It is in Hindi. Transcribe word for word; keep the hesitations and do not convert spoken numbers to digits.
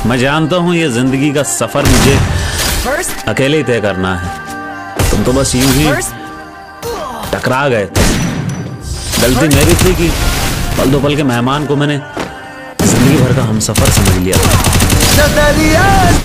मैं जानता हूँ ये जिंदगी का सफर मुझे अकेले ही तय करना है। तुम तो बस यूं ही टकरा गए थे। गलती मेरी थी कि पल दो पल के मेहमान को मैंने जिंदगी भर का हमसफर समझ लिया।